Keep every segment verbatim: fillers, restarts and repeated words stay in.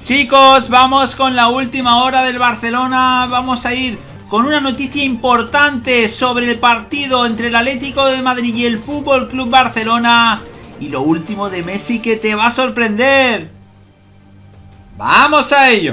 Chicos, vamos con la última hora del Barcelona. Vamos a ir con una noticia importante sobre el partido entre el Atlético de Madrid y el F C Barcelona. Y lo último de Messi que te va a sorprender. ¡Vamos a ello!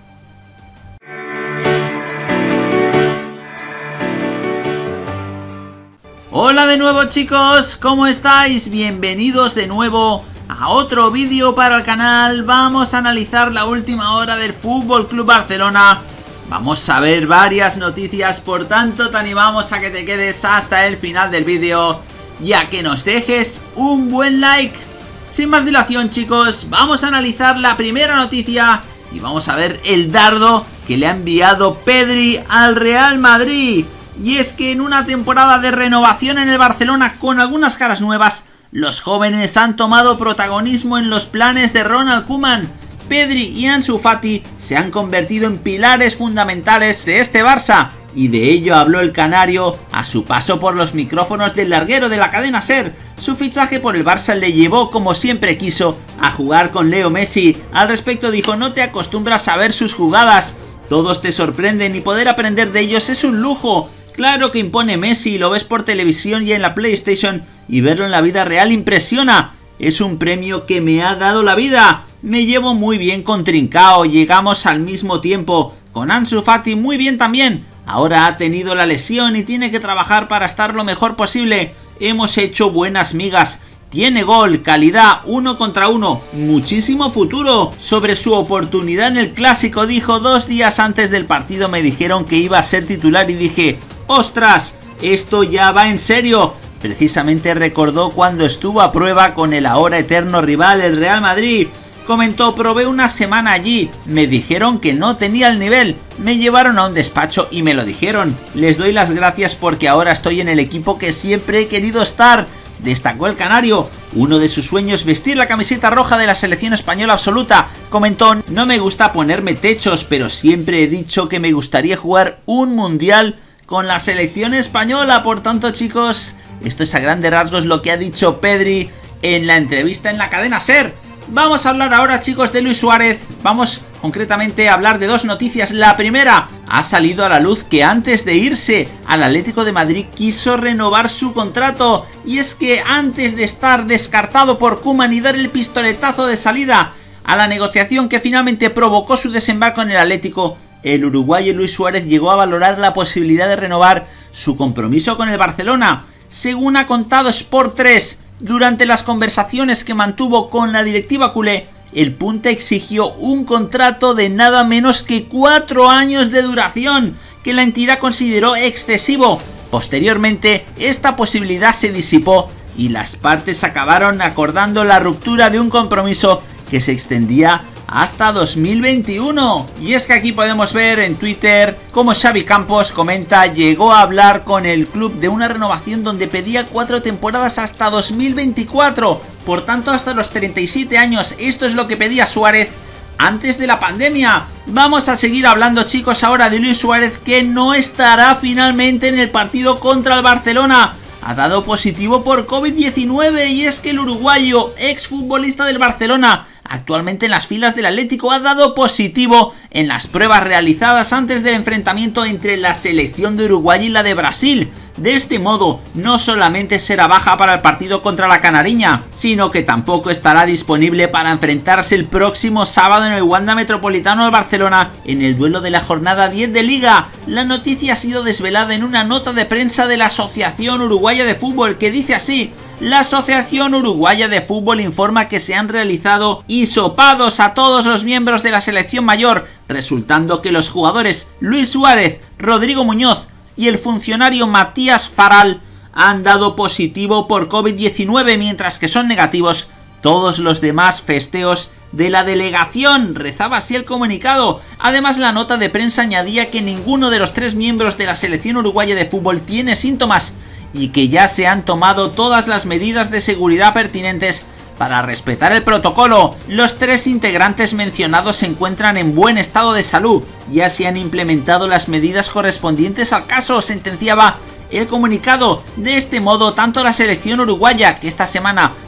Hola de nuevo, chicos, ¿cómo estáis? Bienvenidos de nuevo a otro vídeo para el canal. Vamos a analizar la última hora del F C Barcelona. Vamos a ver varias noticias, por tanto te animamos a que te quedes hasta el final del vídeo y a que nos dejes un buen like. Sin más dilación, chicos, vamos a analizar la primera noticia y vamos a ver el dardo que le ha enviado Pedri al Real Madrid. Y es que en una temporada de renovación en el Barcelona con algunas caras nuevas, los jóvenes han tomado protagonismo en los planes de Ronald Koeman. Pedri y Ansu Fati se han convertido en pilares fundamentales de este Barça, y de ello habló el canario a su paso por los micrófonos del larguero de la cadena SER. Su fichaje por el Barça le llevó, como siempre quiso, a jugar con Leo Messi. Al respecto dijo: no te acostumbras a ver sus jugadas, todos te sorprenden y poder aprender de ellos es un lujo. Claro que impone Messi, lo ves por televisión y en la PlayStation, y verlo en la vida real impresiona. Es un premio que me ha dado la vida. Me llevo muy bien con Trincao, llegamos al mismo tiempo. Con Ansu Fati muy bien también. Ahora ha tenido la lesión y tiene que trabajar para estar lo mejor posible. Hemos hecho buenas migas. Tiene gol, calidad, uno contra uno, muchísimo futuro. Sobre su oportunidad en el Clásico dijo: dos días antes del partido me dijeron que iba a ser titular y dije: ¡ostras! Esto ya va en serio. Precisamente recordó cuando estuvo a prueba con el ahora eterno rival, el Real Madrid. Comentó: probé una semana allí, me dijeron que no tenía el nivel, me llevaron a un despacho y me lo dijeron. Les doy las gracias porque ahora estoy en el equipo que siempre he querido estar. Destacó el canario. Uno de sus sueños, vestir la camiseta roja de la selección española absoluta. Comentó: no me gusta ponerme techos, pero siempre he dicho que me gustaría jugar un mundial con la selección española. Por tanto, chicos, esto es a grandes rasgos lo que ha dicho Pedri en la entrevista en la cadena SER. Vamos a hablar ahora, chicos, de Luis Suárez. Vamos concretamente a hablar de dos noticias. La primera, ha salido a la luz que antes de irse al Atlético de Madrid quiso renovar su contrato. Y es que antes de estar descartado por Koeman y dar el pistoletazo de salida a la negociación que finalmente provocó su desembarco en el Atlético, el uruguayo Luis Suárez llegó a valorar la posibilidad de renovar su compromiso con el Barcelona. Según ha contado Sport tres, durante las conversaciones que mantuvo con la directiva culé, el punta exigió un contrato de nada menos que cuatro años de duración, que la entidad consideró excesivo. Posteriormente, esta posibilidad se disipó y las partes acabaron acordando la ruptura de un compromiso que se extendía hasta dos mil veintiuno. Y es que aquí podemos ver en Twitter cómo Xavi Campos comenta: llegó a hablar con el club de una renovación donde pedía cuatro temporadas hasta dos mil veinticuatro, por tanto hasta los treinta y siete años. Esto es lo que pedía Suárez antes de la pandemia. Vamos a seguir hablando, chicos, ahora de Luis Suárez, que no estará finalmente en el partido contra el Barcelona. Ha dado positivo por COVID diecinueve, y es que el uruguayo, exfutbolista del Barcelona, actualmente en las filas del Atlético, ha dado positivo en las pruebas realizadas antes del enfrentamiento entre la selección de Uruguay y la de Brasil. De este modo, no solamente será baja para el partido contra la canariña, sino que tampoco estará disponible para enfrentarse el próximo sábado en el Wanda Metropolitano al Barcelona en el duelo de la jornada diez de Liga. La noticia ha sido desvelada en una nota de prensa de la Asociación Uruguaya de Fútbol, que dice así: la Asociación Uruguaya de Fútbol informa que se han realizado hisopados a todos los miembros de la selección mayor, resultando que los jugadores Luis Suárez, Rodrigo Muñoz y el funcionario Matías Faral han dado positivo por COVID diecinueve, mientras que son negativos todos los demás festeos de la delegación. Rezaba así el comunicado. Además, la nota de prensa añadía que ninguno de los tres miembros de la selección uruguaya de fútbol tiene síntomas y que ya se han tomado todas las medidas de seguridad pertinentes para respetar el protocolo. Los tres integrantes mencionados se encuentran en buen estado de salud. Ya se han implementado las medidas correspondientes al caso, sentenciaba el comunicado. De este modo, tanto la selección uruguaya, que esta semana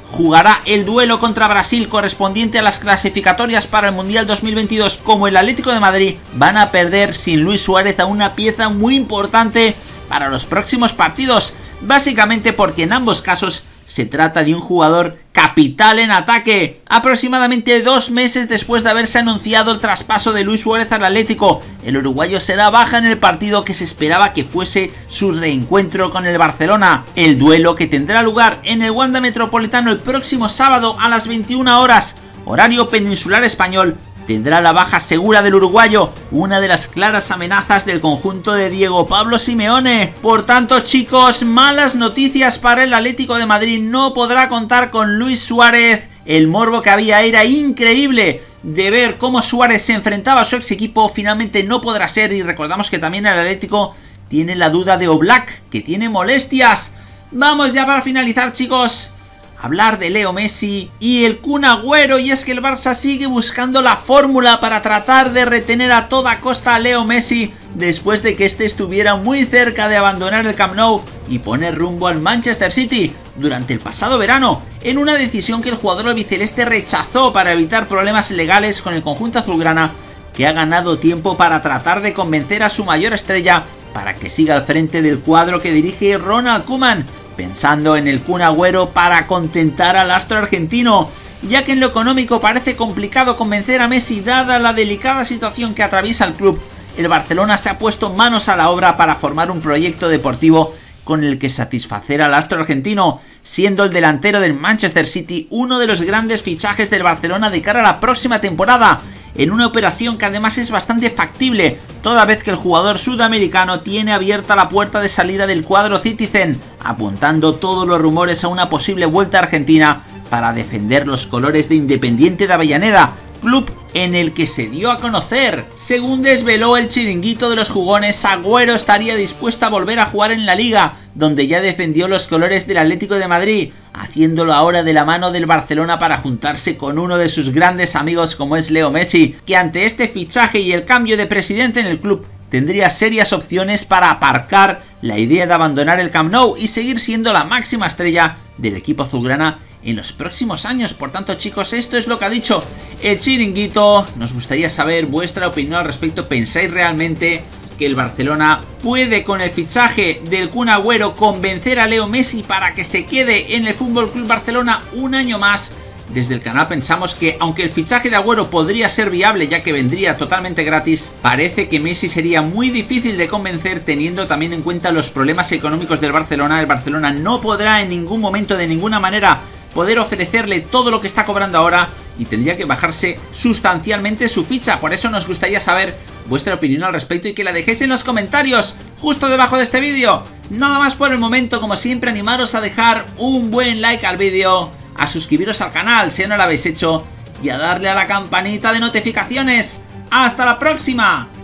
jugará el duelo contra Brasil correspondiente a las clasificatorias para el Mundial dos mil veintidós como el Atlético de Madrid, van a perder sin Luis Suárez a una pieza muy importante para los próximos partidos, básicamente porque en ambos casos se trata de un jugador capital en ataque. Aproximadamente dos meses después de haberse anunciado el traspaso de Luis Suárez al Atlético, el uruguayo será baja en el partido que se esperaba que fuese su reencuentro con el Barcelona. El duelo que tendrá lugar en el Wanda Metropolitano el próximo sábado a las veintiuna horas, horario peninsular español, tendrá la baja segura del uruguayo, una de las claras amenazas del conjunto de Diego Pablo Simeone. Por tanto, chicos, malas noticias para el Atlético de Madrid, no podrá contar con Luis Suárez. El morbo que había era increíble de ver cómo Suárez se enfrentaba a su ex equipo, finalmente no podrá ser, y recordamos que también el Atlético tiene la duda de Oblak, que tiene molestias. Vamos ya para finalizar, chicos, hablar de Leo Messi y el Kun Agüero, y es que el Barça sigue buscando la fórmula para tratar de retener a toda costa a Leo Messi después de que este estuviera muy cerca de abandonar el Camp Nou y poner rumbo al Manchester City durante el pasado verano, en una decisión que el jugador albiceleste rechazó para evitar problemas legales con el conjunto azulgrana, que ha ganado tiempo para tratar de convencer a su mayor estrella para que siga al frente del cuadro que dirige Ronald Koeman, pensando en el Kun Agüero para contentar al astro argentino, ya que en lo económico parece complicado convencer a Messi dada la delicada situación que atraviesa el club. El Barcelona se ha puesto manos a la obra para formar un proyecto deportivo con el que satisfacer al astro argentino, siendo el delantero del Manchester City uno de los grandes fichajes del Barcelona de cara a la próxima temporada, en una operación que además es bastante factible, toda vez que el jugador sudamericano tiene abierta la puerta de salida del cuadro Citizen, apuntando todos los rumores a una posible vuelta a Argentina para defender los colores de Independiente de Avellaneda, club en el que se dio a conocer. Según desveló el chiringuito de los jugones, Agüero estaría dispuesto a volver a jugar en la Liga, donde ya defendió los colores del Atlético de Madrid, haciéndolo ahora de la mano del Barcelona para juntarse con uno de sus grandes amigos como es Leo Messi, que ante este fichaje y el cambio de presidente en el club tendría serias opciones para aparcar la idea de abandonar el Camp Nou y seguir siendo la máxima estrella del equipo azulgrana en los próximos años. Por tanto, chicos, esto es lo que ha dicho el chiringuito. Nos gustaría saber vuestra opinión al respecto. ¿Pensáis realmente que el Barcelona puede, con el fichaje del Kun Agüero, convencer a Leo Messi para que se quede en el F C Barcelona un año más? Desde el canal pensamos que, aunque el fichaje de Agüero podría ser viable ya que vendría totalmente gratis, parece que Messi sería muy difícil de convencer, teniendo también en cuenta los problemas económicos del Barcelona. El Barcelona no podrá en ningún momento, de ninguna manera, poder ofrecerle todo lo que está cobrando ahora y tendría que bajarse sustancialmente su ficha. Por eso nos gustaría saber vuestra opinión al respecto y que la dejéis en los comentarios justo debajo de este vídeo. Nada más por el momento, como siempre, animaros a dejar un buen like al vídeo, a suscribiros al canal si no lo habéis hecho y a darle a la campanita de notificaciones. ¡Hasta la próxima!